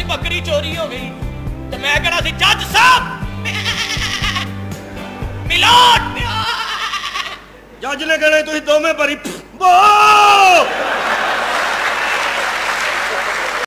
बकरी चोरी हो गई तो मैं कहना सी जज साहब मिलोट जज ने कहना तुम दोवें भरी